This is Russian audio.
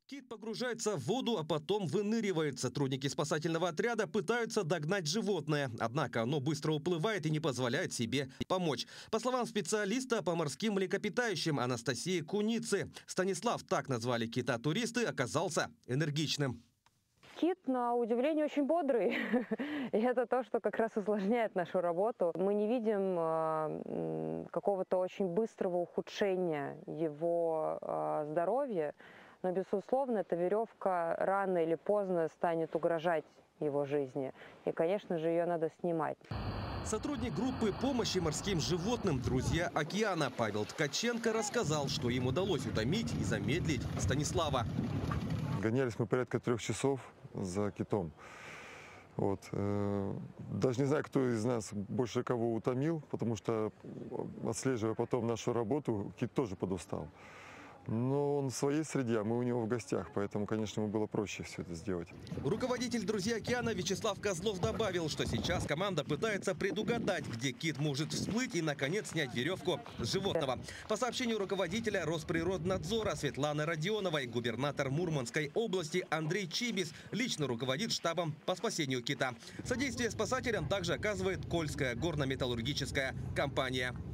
Кит погружается в воду, а потом выныривает. Сотрудники спасательного отряда пытаются догнать животное. Однако оно быстро уплывает и не позволяет себе помочь. По словам специалиста по морским млекопитающим Анастасии Куницы, Станислав, так назвали кита туристы, оказался энергичным. Кит, на удивление, очень бодрый. И это то, что как раз усложняет нашу работу. Мы не видим какого-то очень быстрого ухудшения его здоровья. Но, безусловно, эта веревка рано или поздно станет угрожать его жизни. И, конечно же, ее надо снимать. Сотрудник группы помощи морским животным «Друзья океана» Павел Ткаченко рассказал, что им удалось утомить и замедлить Станислава. Гонялись мы порядка 3 часов за китом. Вот. Даже не знаю, кто из нас больше кого утомил, потому что, отслеживая потом нашу работу, кит тоже подустал. Но он в своей среде, а мы у него в гостях, поэтому, конечно, ему было проще все это сделать. Руководитель «Друзей океана» Вячеслав Козлов добавил, что сейчас команда пытается предугадать, где кит может всплыть и, наконец, снять веревку с животного. По сообщению руководителя Росприроднадзора Светланы Родионовой, губернатор Мурманской области Андрей Чибис лично руководит штабом по спасению кита. Содействие спасателям также оказывает Кольская горно-металлургическая компания.